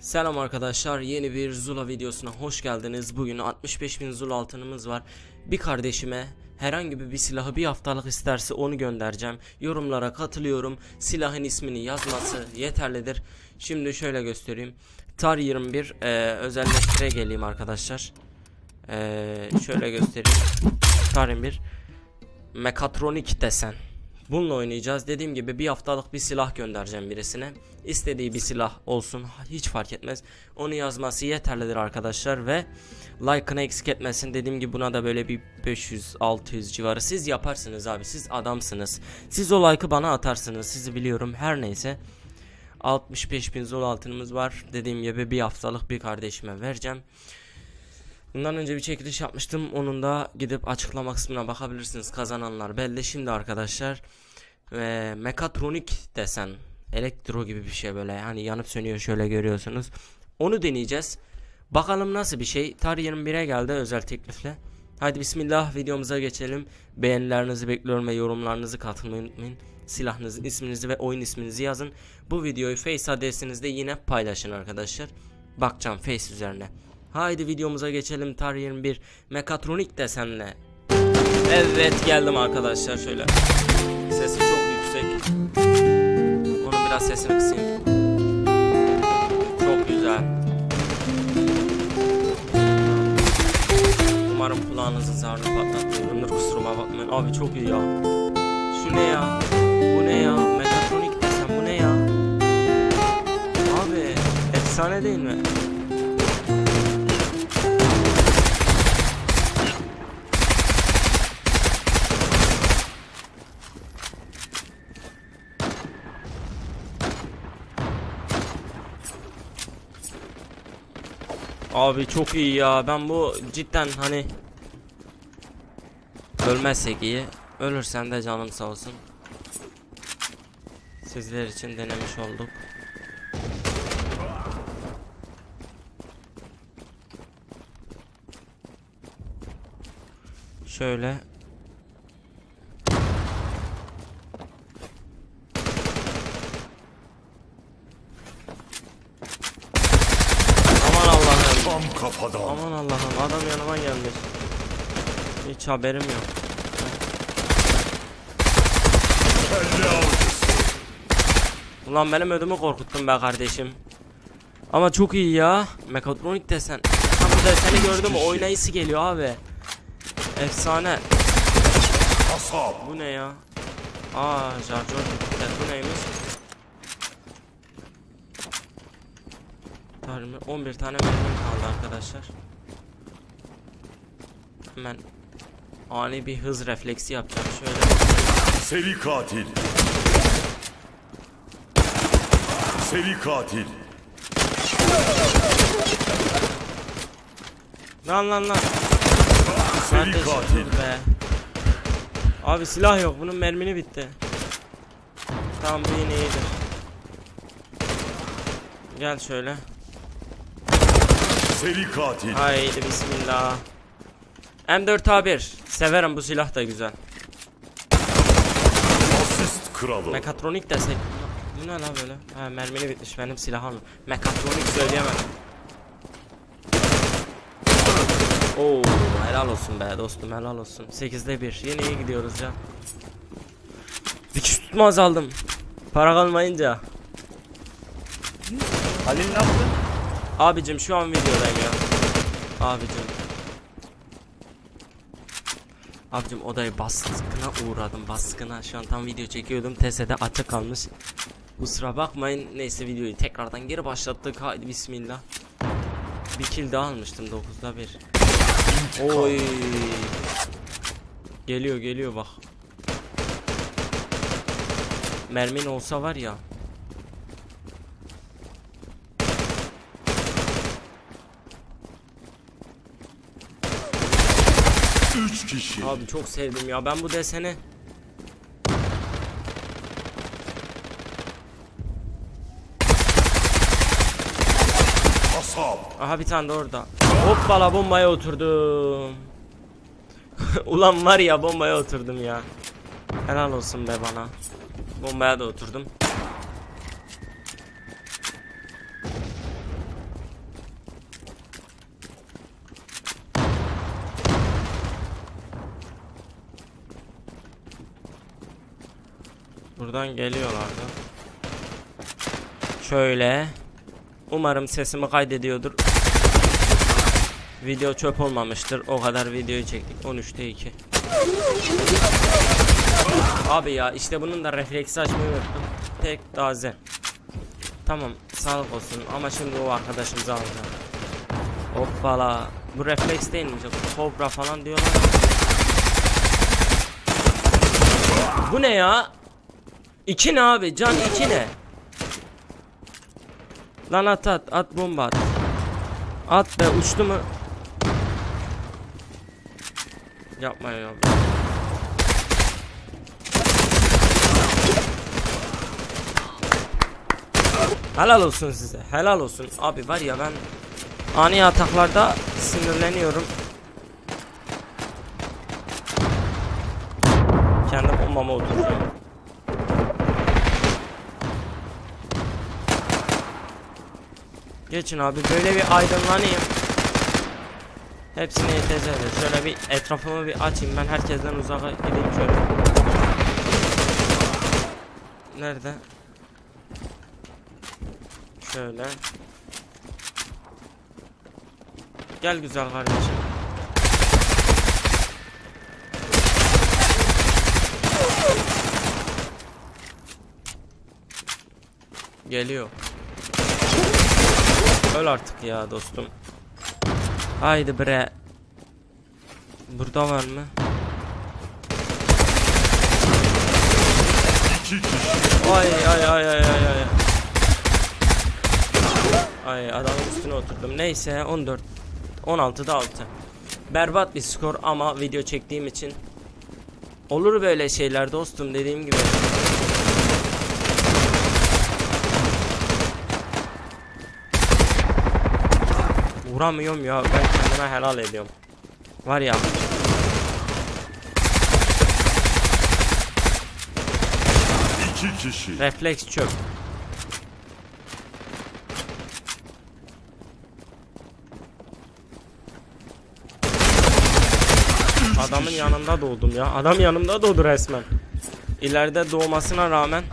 Selam arkadaşlar, yeni bir Zula videosuna hoş geldiniz. Bugün 65.000 Zula altınımız var. Bir kardeşime herhangi bir silahı bir haftalık isterse onu göndereceğim. Yorumlara katılıyorum. Silahın ismini yazması yeterlidir. Şimdi şöyle göstereyim. TAR 21 özelleştire geleyim arkadaşlar. Şöyle göstereyim. TAR 21 mekatronik desen. Bununla oynayacağız. Dediğim gibi bir haftalık bir silah göndereceğim birisine. İstediği bir silah olsun, hiç fark etmez. Onu yazması yeterlidir arkadaşlar ve like'ını eksik etmesin. Dediğim gibi buna da böyle bir 500-600 civarı siz yaparsınız abi. Siz adamsınız. Siz o like'ı bana atarsınız. Sizi biliyorum. Her neyse. 65.000 Zula altınımız var. Dediğim gibi bir haftalık bir kardeşime vereceğim. Bundan önce bir çekiliş yapmıştım. Onun da gidip açıklama kısmına bakabilirsiniz. Kazananlar belli. Şimdi arkadaşlar mekatronik desen, elektro gibi bir şey, böyle hani yanıp sönüyor, şöyle görüyorsunuz. Onu deneyeceğiz. Bakalım nasıl bir şey. TAR 21'e geldi özel teklifle. Hadi bismillah, videomuza geçelim. Beğenilerinizi bekliyorum ve yorumlarınızı katılmayı unutmayın. Silahınızı, isminizi ve oyun isminizi yazın. Bu videoyu Face adresinizde yine paylaşın arkadaşlar. Bakacağım Face üzerine. Haydi videomuza geçelim. TAR 21 mekatronik desenle. Evet, geldim arkadaşlar. Şöyle sesi çok yüksek. Onun biraz sesini kısayım. Çok güzel. Umarım kulağınızın zarını patlatmıyorumdur, kusuruma bakmayın. Abi çok iyi ya. Şu ne ya? Bu ne ya? Mekatronik desen bu ne ya? Abi efsane değil mi? Abi çok iyi ya. Ben bu cidden hani ölmezsek iyi. Ölürsen de canım sağ olsun. Sizler için denemiş olduk. Şöyle. Aman Allah'ım, adam yanıma gelmiş. Hiç haberim yok. Ulan benim ödümü korkuttun be kardeşim. Ama çok iyi ya. Mekatronik desen. Ben bu deseni gördüm, oynayısı geliyor abi. Efsane. Bu ne ya? Şarjör. Bu neymiş? 11 tane mermim kaldı arkadaşlar. Hemen ani bir hız refleksi yapacağım şöyle. Seri katil. Seri katil. Lan. Seri katil be. Abi silah yok, bunun mermini bitti. Tamam, bu yine iyidir. Gel şöyle. Seri katil. Haydi bismillah. M4A1. Severim, bu silah da güzel. Asist kralı. Mekatronik desek. Bu ne la böyle? Ha, mermini bitmiş benim silahım. Mekatronik söyleyemem. Oo, helal olsun be dostum, helal olsun. 8'de 1. Yine iyi gidiyoruz ya. Dikiş tutma azaldım. Para kalmayınca. Halil ne yaptın? Abicim şu an videodayım ya. Abicim odayı baskına uğradım, baskına. Şu an tam video çekiyordum, TS'de açık kalmış. Kusura bakmayın. Neyse, videoyu tekrardan geri başlattık. Haydi bismillah. Bir kill daha almıştım, 9'da 1. Oy. Geliyor bak. Mermin olsa var ya. Üç kişi. Abi çok sevdim ya ben bu deseni. Aha, bir tane de orada. Hoppala, bombaya oturdum. Ulan var ya, bombaya oturdum ya. Helal olsun be bana. Bombaya da oturdum. Buradan geliyorlardı. Şöyle. Umarım sesimi kaydediyordur. Video çöp olmamıştır. O kadar videoyu çektik. 13'te 2. Abi ya işte bunun da refleksi açmayı unuttum. Tek taze. Tamam sağlık olsun ama şimdi o arkadaşımızı alacağım. Hoppala. Bu refleks değilmiş. Kobra falan diyorlar. Bu ne ya? 2 ne abi? Can 2 ne? Lan at bomba at. At be, uçtu mu? Yapma ya. Helal olsun size. Helal olsun. Abi var ya, ben ani ataklarda sinirleniyorum. Kendi bombama oturacağım. Geçin abi, böyle bir aydınlanayım. Hepsine yeteceğiz. Şöyle bir etrafımı bir açayım. Ben herkesten uzağa gideyim şöyle. Nerede? Şöyle. Gel güzel kardeşim. Geliyor. Öl artık ya dostum. Haydi bre. Burada var mı? Ay. Ay adamın üstüne oturdum. Neyse 14 16'da 6. Berbat bir skor ama video çektiğim için olur böyle şeyler dostum, dediğim gibi. Vuramıyorum ya, ben kendime helal ediyorum. Var ya. İki kişi. Refleks çöp. Adamın yanında doğdum ya. Adam yanımda doğdu resmen. İleride doğmasına rağmen.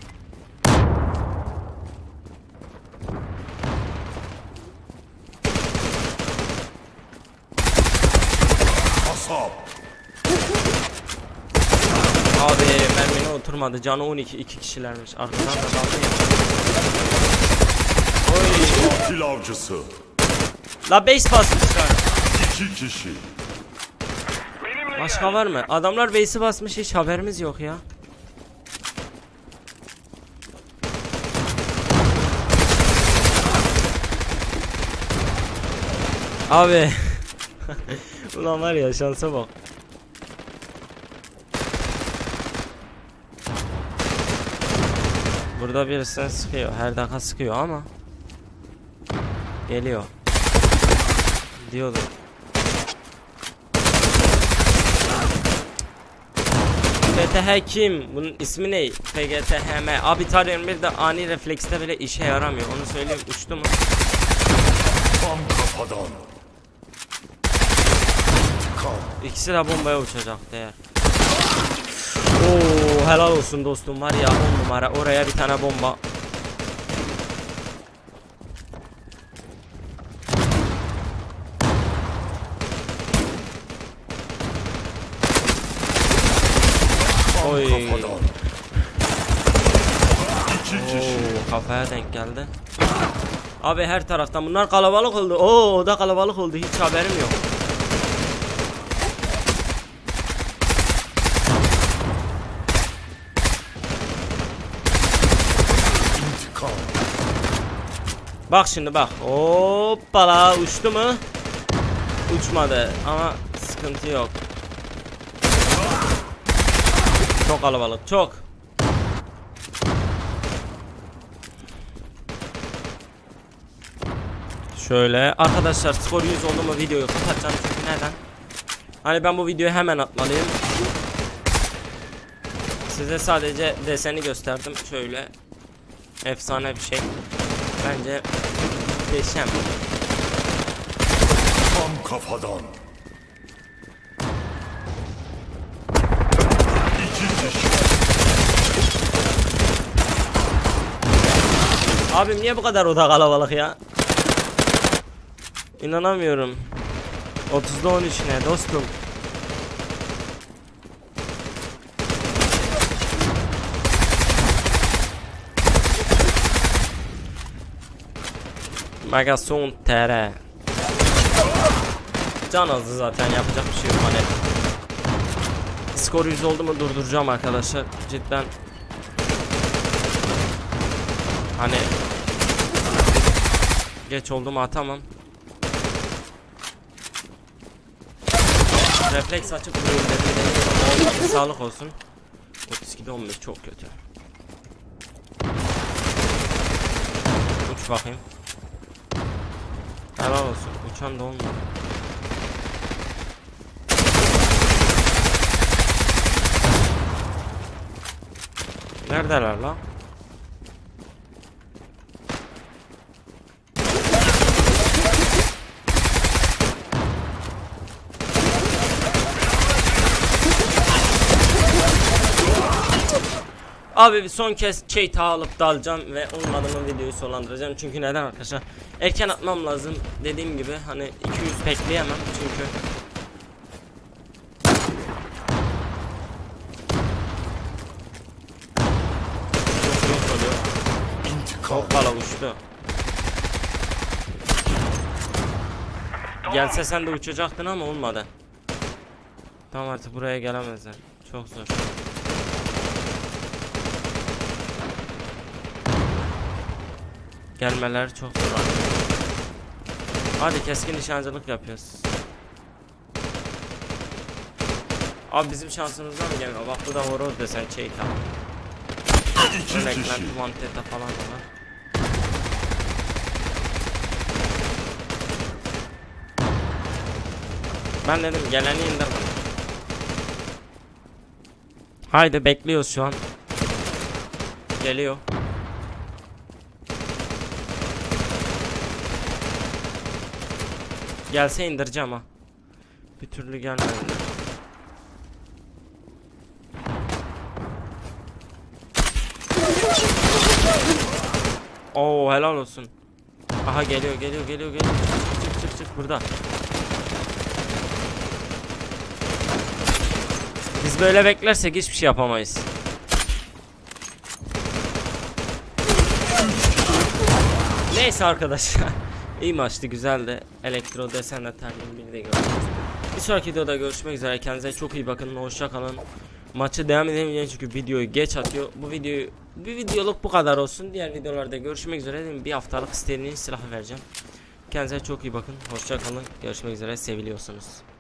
Abi mermine oturmadı. Canı 12. 2 kişilermiş. Arkadan da daldı ya. Oy. Katil avcısı. La 5 basmışlar. 2 kişi. Başka var mı? Adamlar base'i basmış, hiç haberimiz yok ya. Abi. Ulan var ya, şansa bak. Burada birisi sıkıyor. Her dakika sıkıyor ama. Geliyor. Diyordum. PTH kim? Bunun ismi ne? PGTHM. Abi Tar 21 de ani reflekste bile işe yaramıyor. Onu söyleyeyim. Uçtu mu? Tam kafadan. İkisi de bombaya uçacak değer. Oo, helal olsun dostum, var ya 10 numara. Oraya bir tane bomba. Oy. Oo, kafaya denk geldi. Abi her taraftan bunlar kalabalık oldu. Oo, o da kalabalık oldu. Hiç haberim yok. Bak şimdi bak. Hoppala, uçtu mu? Uçmadı ama sıkıntı yok. Çok kalabalık, çok. Şöyle arkadaşlar, skor 100 oldu mu videoyu kapatacağım çünkü neden? Hani ben bu videoyu hemen atmalıyım. Size sadece deseni gösterdim. Şöyle efsane bir şey. Bence muhteşem. Tam kafadan. 2 kişi. Abim niye bu kadar oda kalabalık ya? İnanamıyorum. 30'da 13 ne dostum? Megason TR. Can azı zaten, yapacak bir şey yok hani. Skor 100 oldu mu durduracağım arkadaşlar. Cidden. Hani geç oldu mu atamam. Refleks açıp vuruyorum dedim. Sağlık olsun. 32'de 15 çok kötü. Uç bakayım. Helal olsun. Uçan da olmuyor. Neredeler lan? Abi bir son kez cheat alıp dalacağım ve onun adımı videoyu sonlandıracağım. Çünkü neden arkadaşlar? Erken atmam lazım. Dediğim gibi hani 200 bekleyemem çünkü. Çok oluyor. Hoppala uçtu. Gelse sen de uçacaktın ama olmadı. Tamam, artık buraya gelemezler. Çok zor. Gelmeler çok zor. Hadi keskin nişancılık yapıyoruz. Abi bizim şansımızdan mı gelmiyor? Bak bu da horoz desen şey tamam. Eklenti manteta falan var. Ben dedim geleni indir. Haydi bekliyoruz şu an. Geliyor. Gelse indireceğim ha. Bir türlü gelmedi. Oo helal olsun. Aha geliyor. Çık burada. Biz böyle beklersek hiçbir şey yapamayız. Neyse arkadaşlar. İyi maçtı, güzeldi. Elektro desenle termin bir de görüşürüz. Bir sonraki videoda görüşmek üzere. Kendinize çok iyi bakın. Hoşça kalın. Maçı devam edemeyeceğim çünkü videoyu geç atıyor. Bir videoluk bu kadar olsun. Diğer videolarda görüşmek üzere. Bir haftalık istediğiniz silahı vereceğim. Kendinize çok iyi bakın. Hoşça kalın. Görüşmek üzere. Seviliyorsunuz.